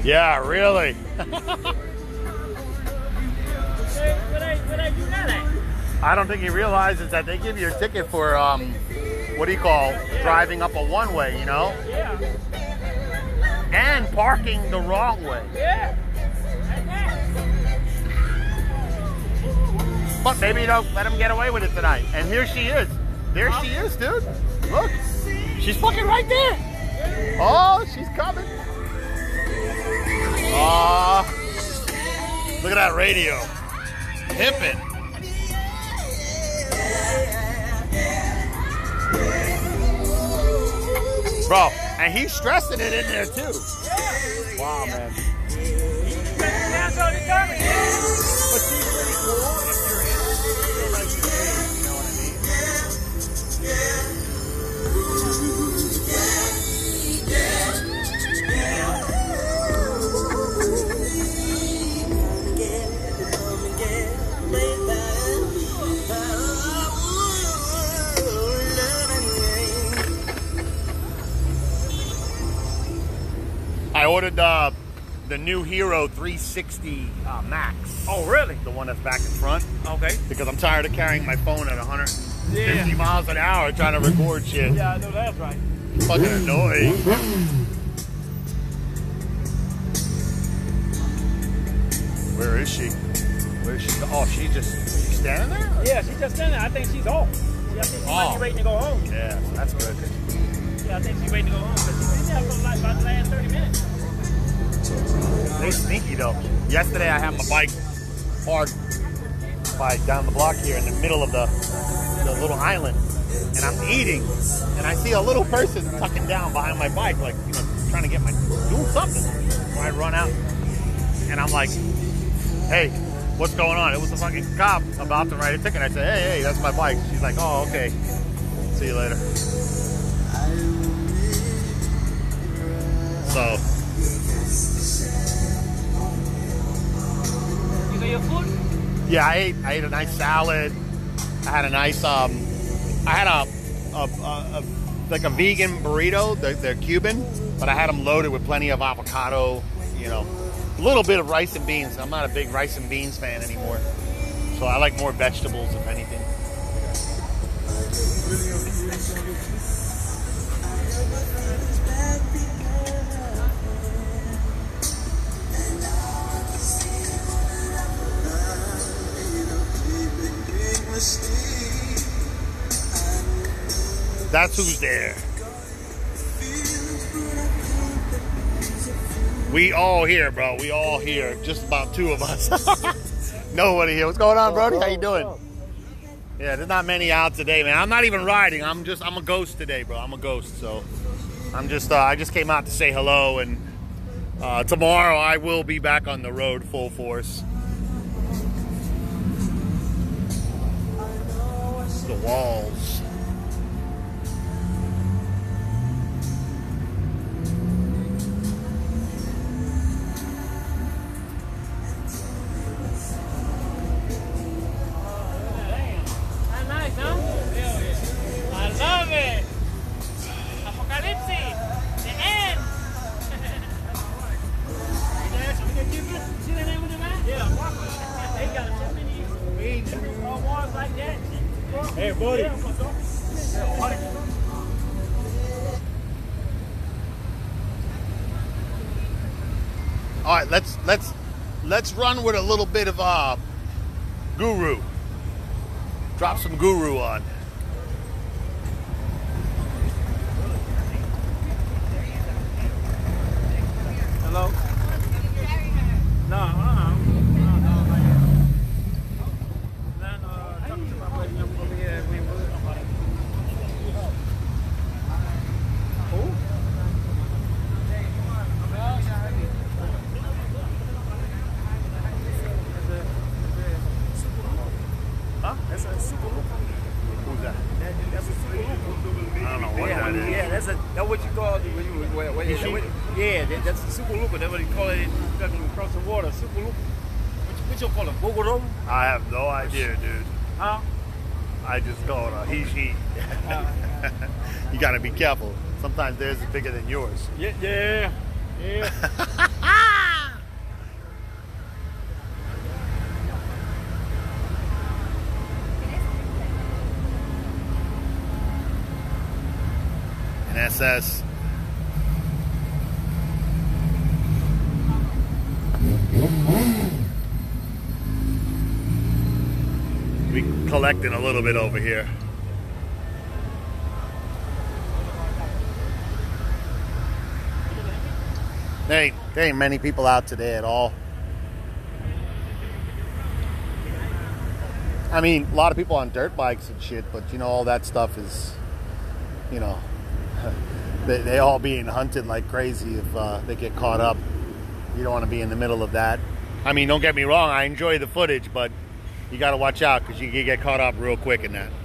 Yeah, really. Where they do that at? I don't think he realizes that they give you a ticket for, what do you call, driving up a one-way, you know? Yeah. And parking the wrong way. Yeah. But maybe you don't let him get away with it tonight. And here she is. There she is, dude. Look. She's fucking right there. Oh, she's coming. Look at that radio. Pimping. Bro, and he's stressing it in there too. Wow, man. That's so determined. But she's pretty cool if you're in it. Like you know what I mean? I ordered the new Hero 360 Max. Oh, really? The one that's back in front. Okay. Because I'm tired of carrying my phone at 150 miles an hour trying to record shit. Yeah, I know that's right. Fucking annoying. Where is she? Where is she? Oh, she's standing there? Yeah, she's just standing there. I think she's off. I think she might be waiting to go home. Yeah, that's good. Yeah, I think she's waiting to go home. But she's been there for like about the last 30 minutes. They sneaky though. Yesterday I had my bike parked down the block here in the middle of the little island, and I'm eating, and I see a little person tucking down behind my bike, like, you know, trying to get doing something. So I run out, and I'm like, hey, what's going on? It was a fucking cop about to write a ticket. I said, hey, that's my bike. She's like, oh, okay. See you later. So. You got your food? Yeah, I ate a nice salad. I had a nice like a vegan burrito. They're Cuban, but I had them loaded with plenty of avocado. You know, a little bit of rice and beans. I'm not a big rice and beans fan anymore, so I like more vegetables if anything. That's who's there. We all here, bro. We all here. Just about two of us. Nobody here. What's going on, Brody? How you doing? Yeah, there's not many out today, man. I'm not even riding. I'm a ghost today, bro. I'm a ghost. So I just came out to say hello, and tomorrow I will be back on the road full force. The walls. Hey, buddy. All right, let's run with a little bit of guru. Drop some guru on. Hello? No, that's a super looper. That's what they call it across the water. Super looper. What you call it? Bogoro? I have no idea, dude. Huh? I just call it a he-she. You got to be careful. Sometimes theirs is bigger than yours. Yeah. SS. We collecting a little bit over here. There ain't many people out today at all. I mean, a lot of people on dirt bikes and shit, but you know, all that stuff is, you know, they all being hunted like crazy if they get caught up. You don't want to be in the middle of that. I mean, don't get me wrong, I enjoy the footage, but you got to watch out because you can get caught up real quick in that.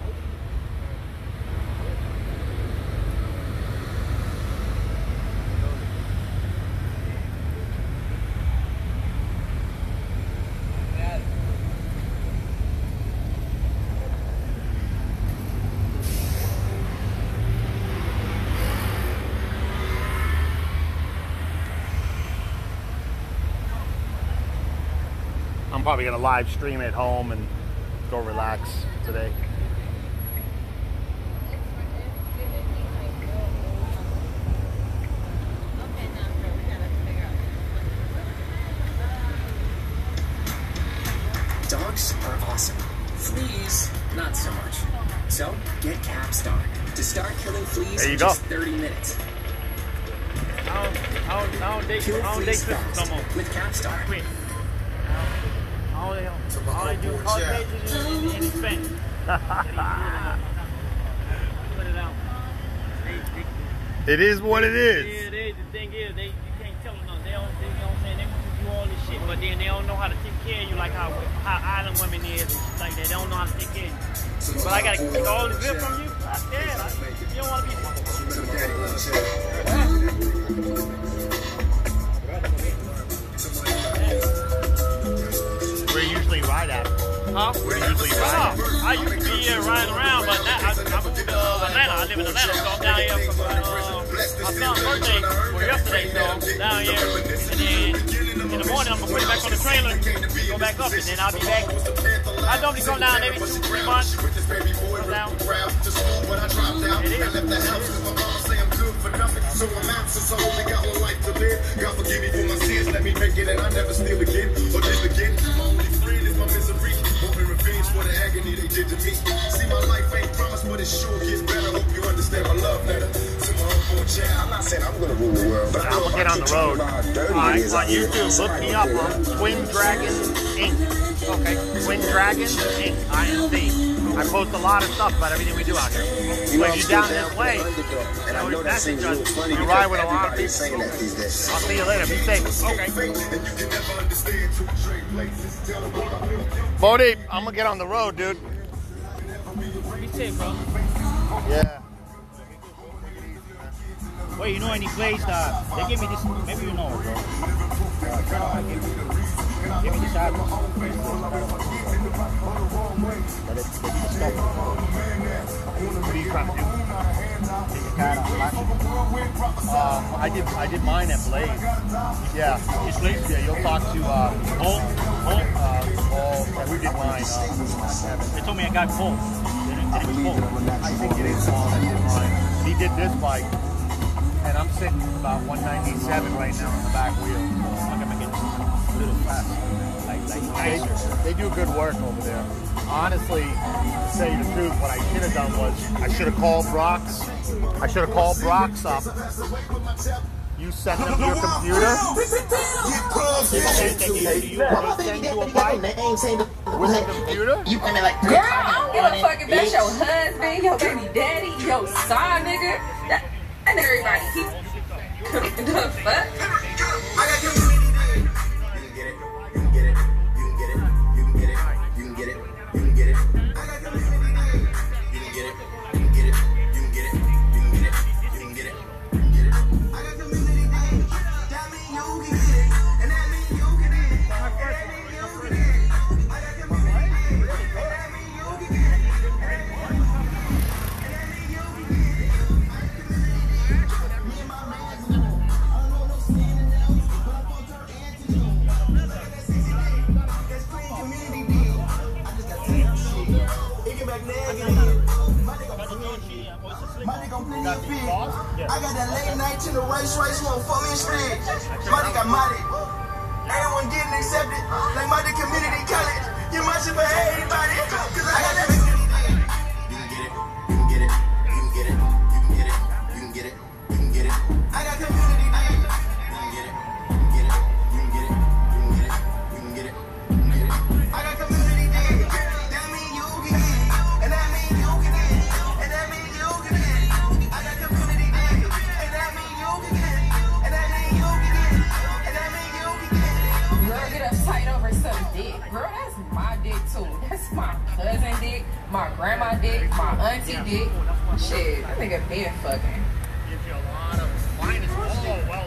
I'm probably going to live stream at home and go relax today. Dogs are awesome. Fleas, not so much. So, get Capstar to start killing fleas in just 30 minutes. I don't date sisters no more. With Capstar. Quick. All they do is all pages in Spanish. Put it out. It is what it is. Yeah, the thing is, you can't tell them nothing. They don't say they want to do all this shit, but then they don't know how to take care of you like how island women is and shit like that. They don't know how to take care of you. But I gotta take all the good from you. Yeah, you don't want to Where you usually ride at? Huh? Where do you usually ride at? I used to be riding around, but now I moved to Atlanta. I live in Atlanta, so I'm down here for my son's birthday for yesterday, so I'm down here. And then in the morning, I'm going to put it back on the trailer, go back up, and then I'll be back. I normally come down every 2-3 months. Come down. It is. So I'm out since I only got one life to live. God forgive me for my sins, let me make it and I never steal again or live again. My only friend is my misery, hoping revenge for the agony they did to me. See, my life ain't promised, but it sure gets better. Hope you understand my love letter to my unborn child. I'm not saying I'm gonna rule the world, but I'm gonna get on the road. Alright, on YouTube, look me up on Twin Dragon Inc. Okay, Twin Dragon Inc. INC. I post a lot of stuff about everything we do out here. So if you're down this way, and I know that seems really funny you ride with a lot of people. saying that these days. I'll see you later. Be safe. Okay. Bodie, I'm gonna get on the road, dude. Be safe, bro. Yeah. Wait, you know any place that they give me this? Maybe you know it, bro. Give me this address. But it's stuff. What are you trying to do? Take a cat out. I did mine at Blaze. Yeah. This place? Yeah, you'll talk to we did mine. They told me I got full. It was full. I think it is Paul that did mine. He did this bike, and I'm sitting about 197 right now on the back wheel. I'm gonna get a little fast. Like nicer. They do good work over there. Honestly, to say the truth, what I should have done was I should have called Brock's. I should have called Brock's up. You send them your computer. They send you a bike with a computer. You come in like, girl, I don't give a fuck if that's your husband, your baby daddy, your son, nigga. That everybody. The fuck? Money gon' plenty of big. I got that late night to the race, won't fuck me straight. Money got money. Everyone getting accepted. Like Money Community College. You might should for everybody. Cause I got that. You can get it. You can get it. You can get it. You can get it. You can get it. I got community D. You can get it. You can get it. You can get it. You can get it. You can get it. You can get it. I got community D. That mean you can get it. And that mean you can get it. And that mean you can get it. I got community D. And that mean you can get it. And that mean you can get it. And that mean you can get it. Girl, get uptight over some dick. Girl, that's my dick too. That's my cousin dick, my grandma dick, my auntie dick. Shit, that nigga been fucking. Gives you a lot of minus. Oh, well.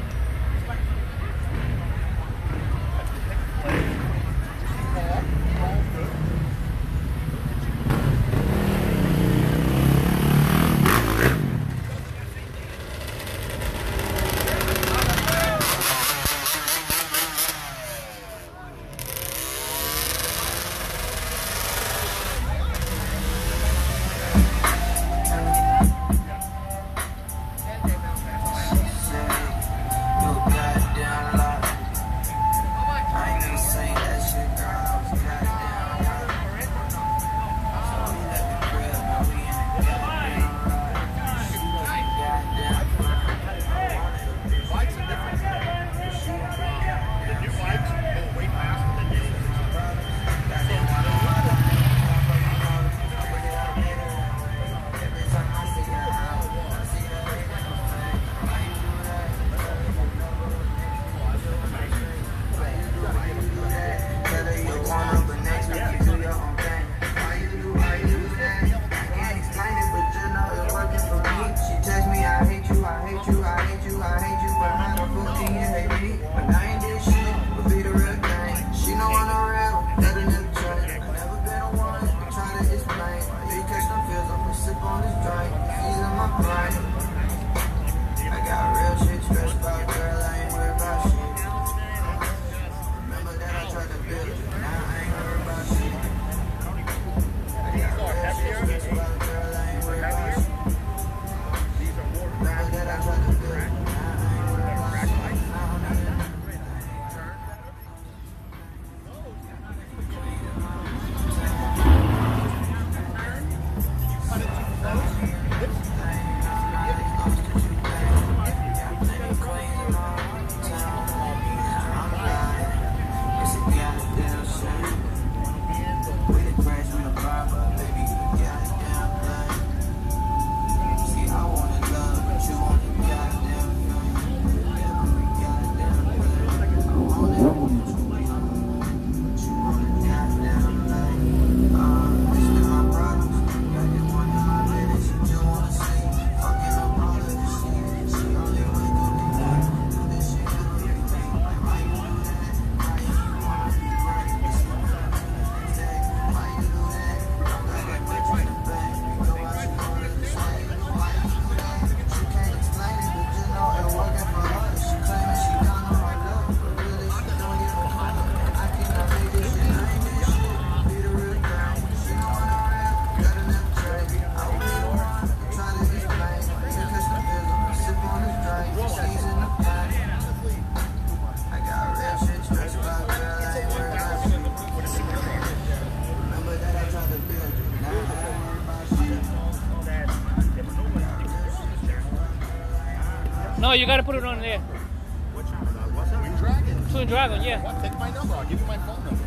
No, you gotta put it on there. Which one? What's that? Twin Dragon? Twin Dragon, yeah. What? Take my number. I'll give you my phone number.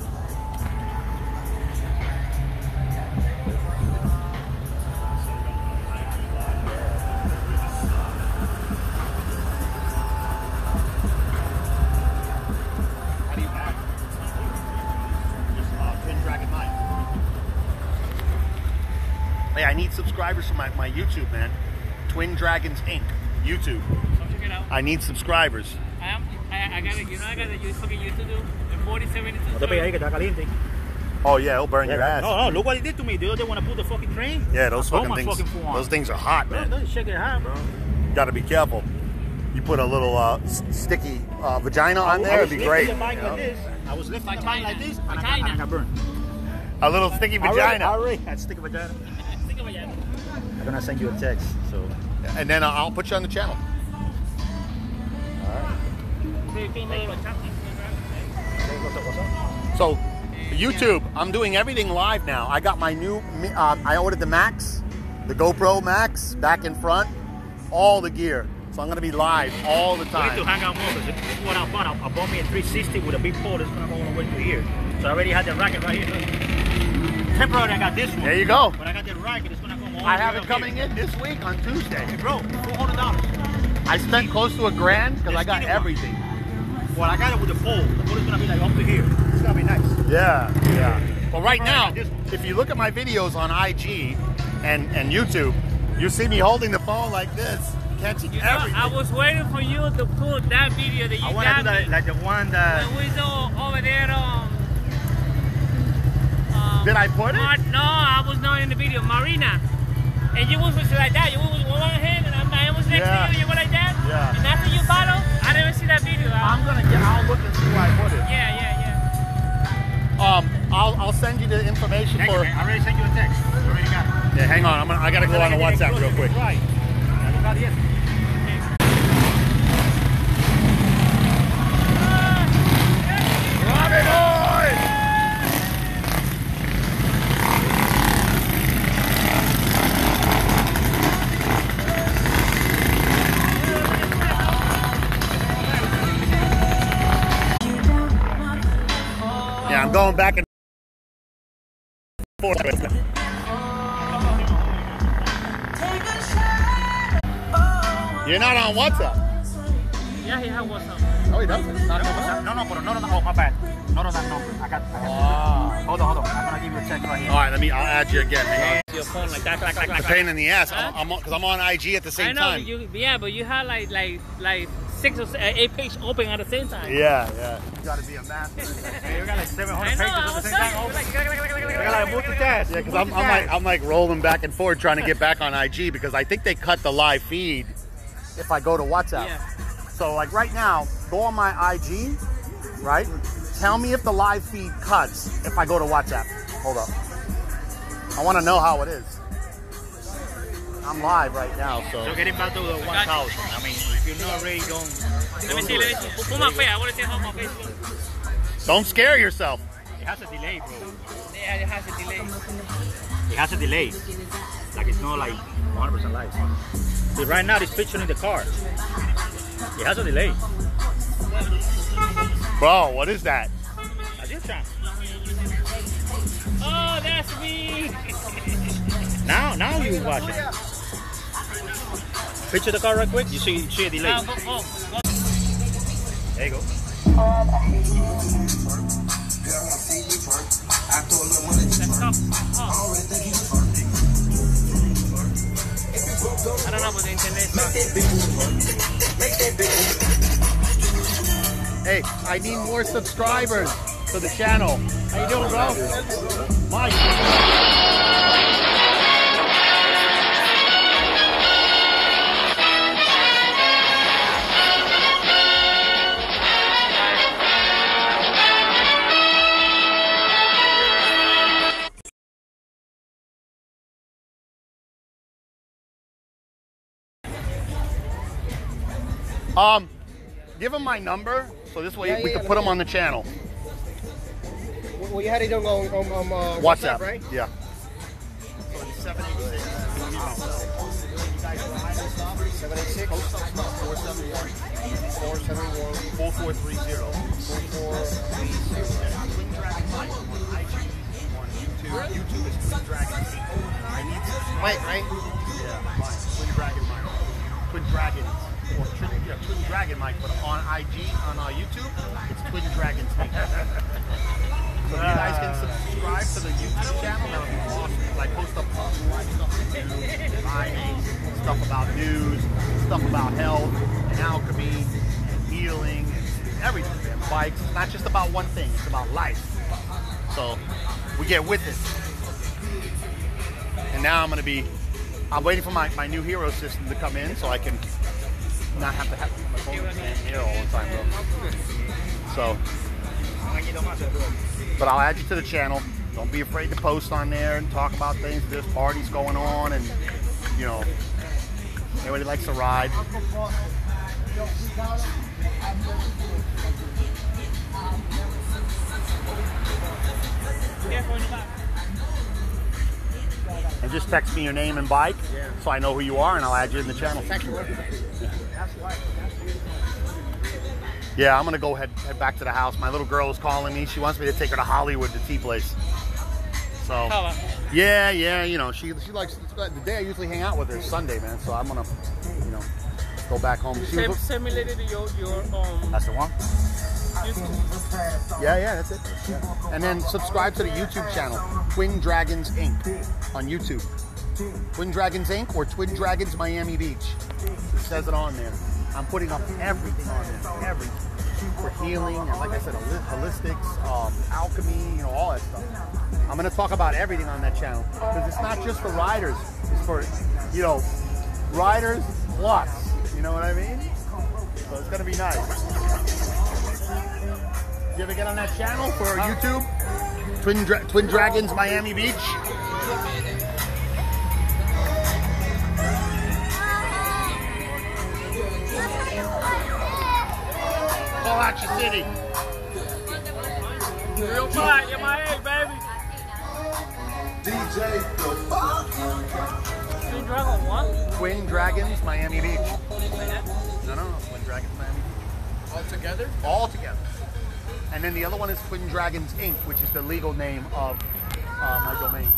How do you add? Just Twin Dragon 9. Hey, I need subscribers for my YouTube, man. Twin Dragons Inc. YouTube. So check it out. I need subscribers. I got it. You know, I got the fucking YouTube in 4072. Oh yeah, it'll burn your ass. No, look what he did to me. The other day when I pulled the fucking train. Yeah, those I fucking things. Those things are hot, man. Don't shake it hot, bro. Got to be careful. You put a little sticky vagina on there, it'd be great. Like this. I was lifting the bike like this, and I got burned. A little sticky vagina. Already had sticky vagina. Sticky vagina. gonna send you a text. So. And then I'll put you on the channel. So, YouTube, I'm doing everything live now. I got my new, I ordered the Max, the GoPro Max, back in front, all the gear. So I'm going to be live all the time. We need to hang out more because this is what I bought. I bought me a 360 with a big pole that's going to go all the way to here. So I already had the racket right here. Temporarily, I got this one. There you go. But I got the racket. It's going to come all the way I have it up coming here. in this week on Tuesday. Hey, bro, $400. I spent close to $1,000 because I got everything. Well, I got it with the pole. The pole is going to be like up to here. It's going to be nice. Yeah, yeah. Well, right now, if you look at my videos on IG and YouTube, you see me holding the phone like this, catching everything. I was waiting for you to put that video that you I want to do that, like the one that... When we saw over there Did I put it? No, I was not in the video. Marina. And you was like that. You was with one hand and I was next to you. You were like that. Yeah. And after you bottle, I didn't see that video. I'll look and see where I put it. Yeah. I'll send you the information for... I already sent you a text. I already got it. Yeah, hang on. I got to go on the WhatsApp real quick. Right. Robbie boy! Yeah, I'm going back and forth with them. You're not on WhatsApp. Yeah, he had WhatsApp. Oh, he doesn't. Not on WhatsApp. No, but not on the, oh, my bad. Not on that number. I got Hold on. I'm going to give you a text right here. All right, I'll add you again. Hang on. Your phone like that, It's a pain in the ass. Because I'm on IG at the same time. But you had like 6 or 8 pages open at the same time. Yeah. You got to be a master. Hey, we got like 700 pages at the same time. We got like multitask. Yeah, because I'm like rolling back and forth trying to get back on IG because I think they cut the live feed if I go to WhatsApp. Yeah. So like right now, go on my IG, right? Tell me if the live feed cuts if I go to WhatsApp. Hold up. I want to know how it is. I'm live right now, so. So getting back to the 1,000. I mean, if you're not ready, Let me see. Put my face. I want to see how my face looks. Don't scare yourself. It has a delay, bro. Yeah, it has a delay. It has a delay. Like it's not like 100% live. See, right now it's picturing the car. It has a delay. Bro, what is that? That's your chance. Oh, that's me. Now you watch it. Picture the car right quick. You see a delay. There you go. I don't know about the internet. Hey, I need more subscribers for the channel. How you doing, bro? Mike. Give him my number, so this way we can put him on the channel. Well, you had it on WhatsApp, right? Yeah. So it's 786. 786 471 4430. Twin Dragon Mike on IG, on YouTube. YouTube is Twin Dragon Mike. Mike, right? Yeah, Mike. Twin Dragon Mike. Twin Dragon. Or Twin Dragon Mike, but on IG, on YouTube, it's Twin Dragons Mike. So if you guys can subscribe to the YouTube channel, that would be awesome. Like post up stuff about news, stuff about health and alchemy and healing and everything, man. Bikes. It's not just about one thing, it's about life. So we get with it. And now I'm waiting for my new hero system to come in so I can not have to have my phone in here all the time, bro. So, but I'll add you to the channel. Don't be afraid to post on there and talk about things. There's parties going on and you know, everybody likes to ride. And just text me your name and bike so I know who you are and I'll add you in the channel. Thank you. Yeah, I'm gonna go head back to the house. My little girl is calling me. She wants me to take her to Hollywood, the tea place. So yeah, you know, she likes the day I usually hang out with her is Sunday, man. So I'm gonna, you know, go back home. Send me later to your That's the one. YouTube. Yeah, that's it. Yeah. And then subscribe to the YouTube channel, Twin Dragons Inc. on YouTube. Twin Dragons Inc. or Twin Dragons Miami Beach. It says it on there. I'm putting up everything on there, everything. For healing, and like I said, holistics, alchemy, you know, all that stuff. I'm going to talk about everything on that channel. Because it's not just for riders. It's for, you know, riders plus. You know what I mean? So it's going to be nice. You ever get on that channel for YouTube? Twin Dragons Miami Beach? Call out your city. Real tight, you're my egg, baby. DJ Twin Dragon what? Twin Dragons Miami Beach. No. Twin Dragons Miami Beach. All together? All together. And then the other one is Twin Dragons Inc., which is the legal name of my domain.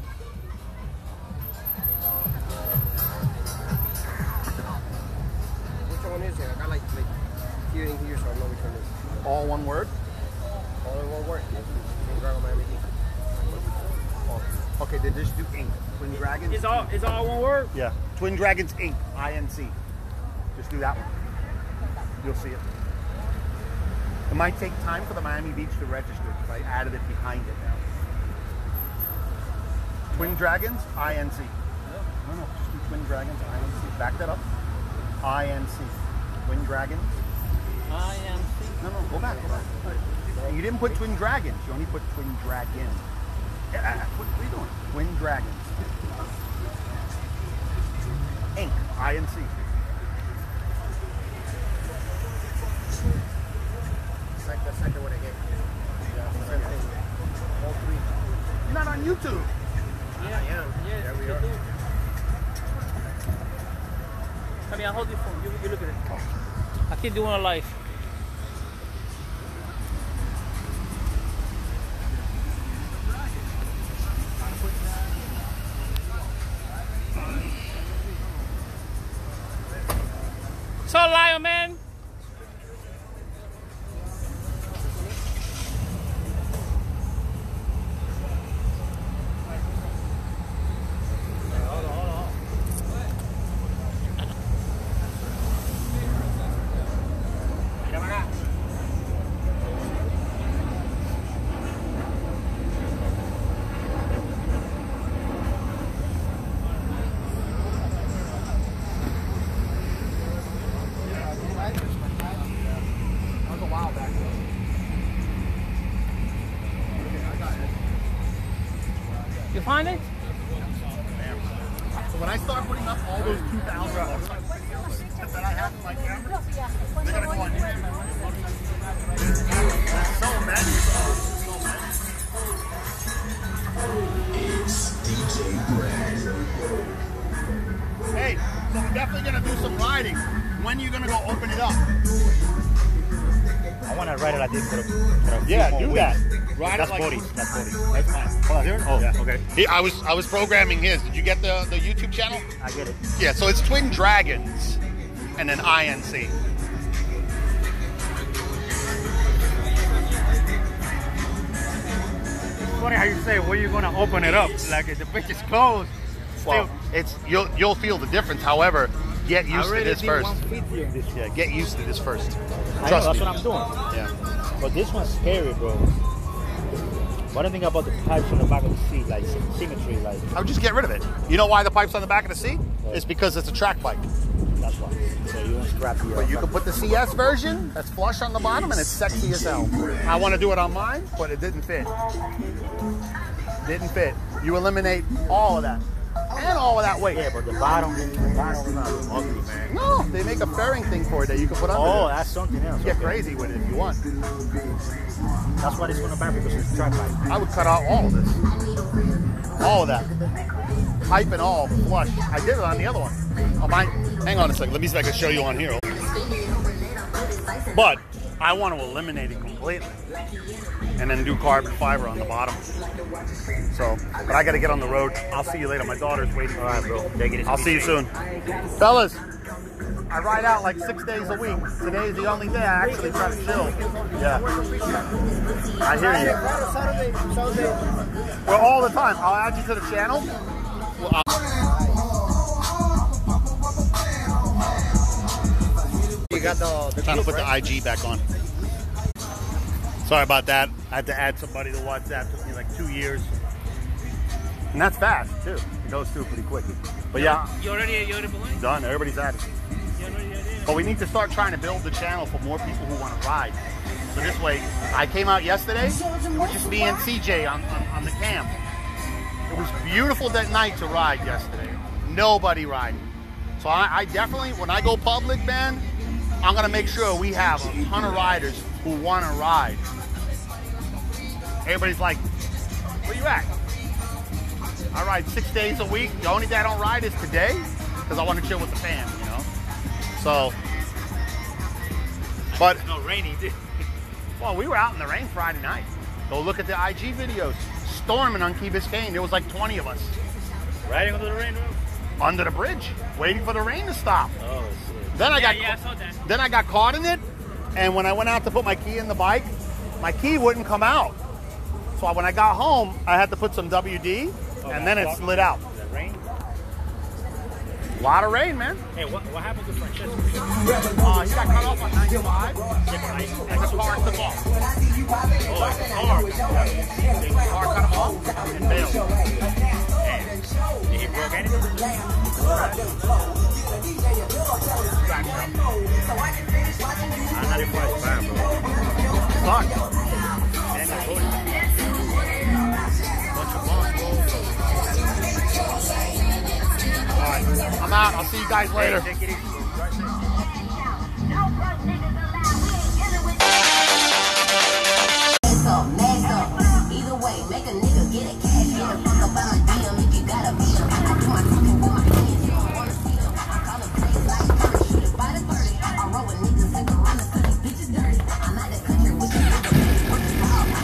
Which one is it? I got like hearing here, so I know which one is. All one word? All in one word. Twin Dragon Miami Beach. Okay, they just do Inc. Twin Dragons. It's all one word? Yeah. Twin Dragons Inc. INC. Just do that one. You'll see it. It might take time for the Miami Beach to register because I added it behind it now. Twin Dragons, INC. No, just do Twin Dragons, INC. Back that up. INC. Twin Dragons. INC. No, go back. You didn't put Twin Dragons. You only put Twin Dragon. What are you doing? Twin Dragons. Inc. INC. Like the second one again. Yeah, same thing. All three. You're not on YouTube. Yeah, There we are. I mean, I'll hold your phone. You look at it. I keep doing a live. So, Lion Man. You find it? So when I start putting up all those 2,000 that I have in my camera, they're gonna go on YouTube. There's so many. It's DJ Brad. Hey, so we're definitely gonna do some riding. When are you gonna go open it up? I want to ride it like this for a few Yeah, more do weeks. that. Ride That's it like 40. That's 40. That's fine. Oh, here? Oh, Yeah. okay. I was programming his. Did you get the YouTube channel? I get it. Yeah, so it's Twin Dragons and then INC. Funny how you say, where you going to open it up? Like if the bitch is closed. Well, it's you'll feel the difference. However, get I used to already this did first. 150 on this. Yeah, get used to this first. I Trust know, me. that's what I'm doing. Yeah. But this one's scary, bro. What do you think about the pipes on the back of the seat, like symmetry, like I would just get rid of it. You know why the pipe's on the back of the seat? It's because it's a track bike. that's why. So you don't scrap the. But you can put the CS version that's flush on the bottom and it's sexy as hell. I want to do it on mine, but it didn't fit. Didn't fit. You eliminate all of that. and all of that weight. Yeah, but the bottom is not ugly, man. No, they make a fairing thing for it that you can put under. Oh, there. that's something else. Get crazy with it if you want. That's what it's gonna be because it's track pipe. I would cut out all of this. All of that. Pipe and all, flush. I did it on the other one. On mine. Hang on a second. Let me see if I can show you on here. But I want to eliminate it completely. And then do carbon fiber on the bottom. So, but I got to get on the road. I'll see you later. My daughter's waiting. All right, bro. Take it easy. I'll see you soon. Fellas, I ride out like 6 days a week. Today's the only day I actually try to chill. Yeah. I hear you. Well, all the time. I'll add you to the channel. You got the trying to put the IG back on. Sorry about that. I had to add somebody to WhatsApp. It took me like 2 years. And that's fast, too. It goes through pretty quick. But yeah. You already behind? Done. Everybody's at it. But we need to start trying to build the channel for more people who want to ride. So this way, I came out yesterday. It was just me and CJ on the cam. It was beautiful that night to ride yesterday. Nobody riding. So I definitely, when I go public, man, I'm going to make sure we have a ton of riders who want to ride. Everybody's like, where you at? I ride 6 days a week. The only day I don't ride is today because I want to chill with the fam, you know? So, but... No rainy, dude. Well, we were out in the rain Friday night. Go look at the IG videos. Storming on Key Biscayne. There was like 20 of us. Riding under the rain, bro? Under the bridge, waiting for the rain to stop. Oh, shit. Then I got I saw that. Then I got caught in it, and when I went out to put my key in the bike, my key wouldn't come out. So when I got home, I had to put some WD, and then it slid out. Is that rain? A lot of rain, man. Hey, what happened to Francesco? He got cut off on 95, and the car took off. Oh, the car cut him off and bailed. Did he broke anything? I'm not even quite bad, bro. Fuck. And I told you. Bunch of All right, I'm out. I'll see you guys later. Hey, take it easy. Either way, make a nigga get it cash. Get a fuck up on a DM if you got a beat. I do my talking with my hands, you don't wanna see them. I call them plays like dirt, shoot it by the 30. I roll with niggas in Corona, cause these bitches dirty. I'm out the country with the nigga, what the fuck? I'm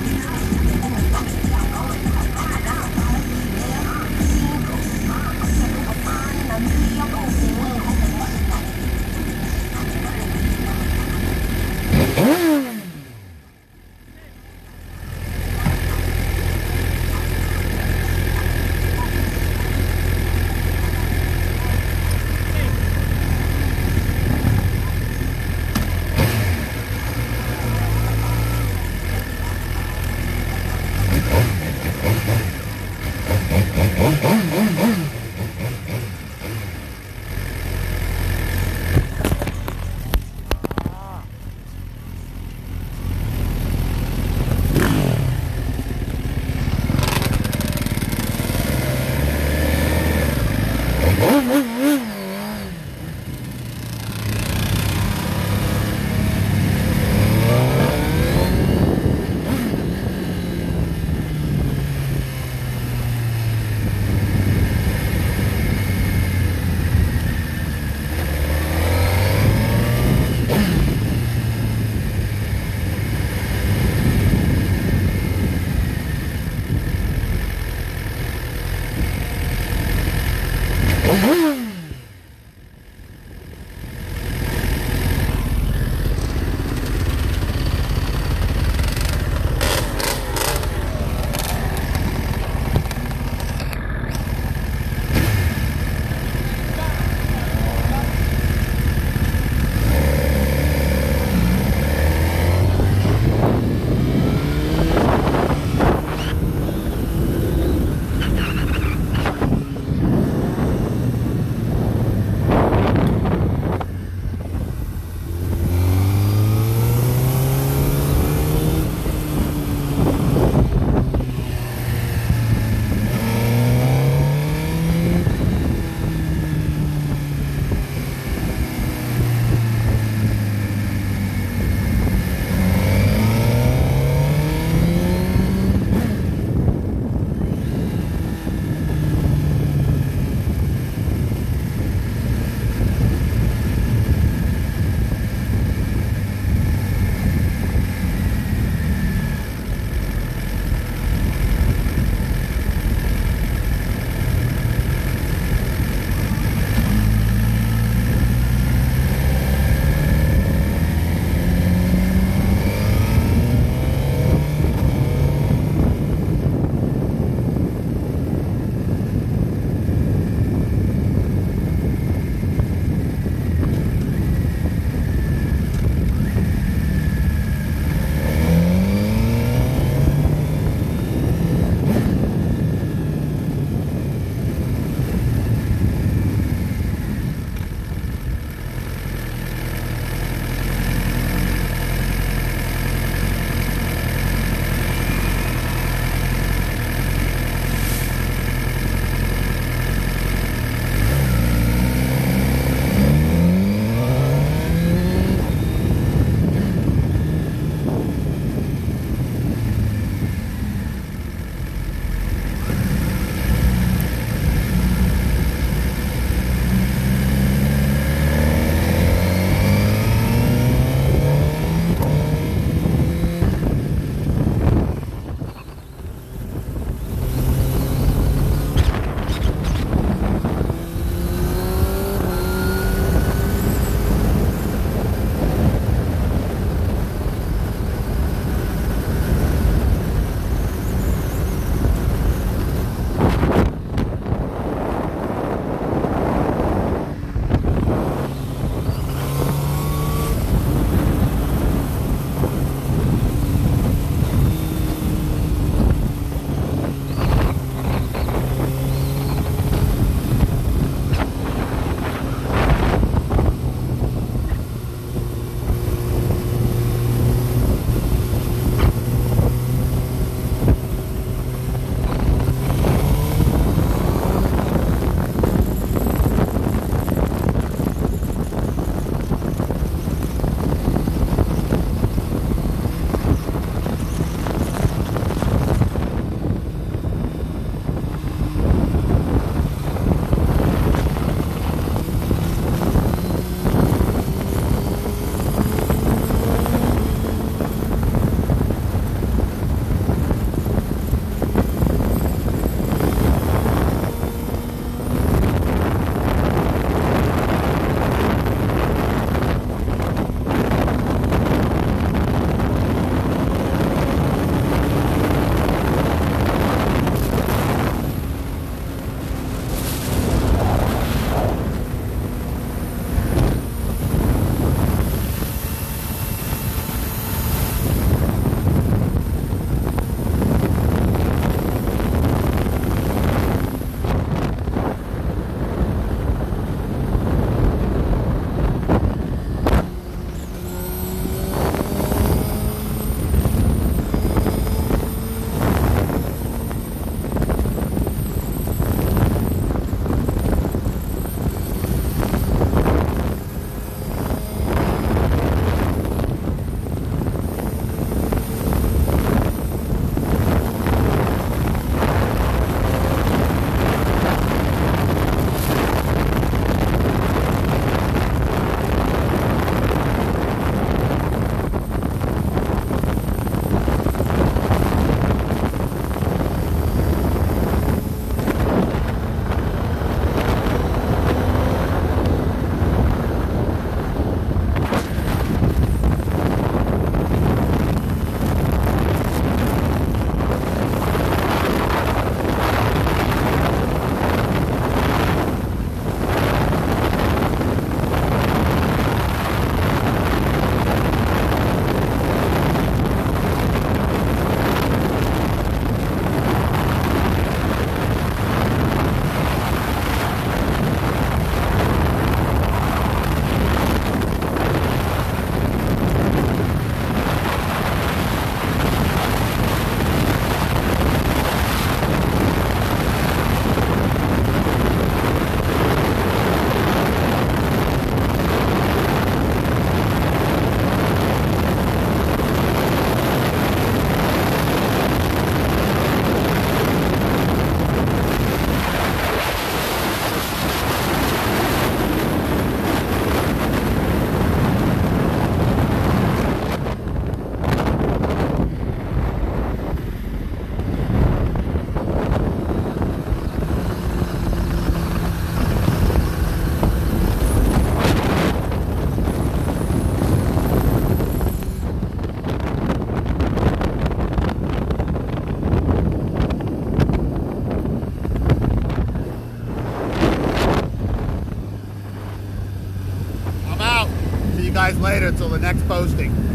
later till the next posting.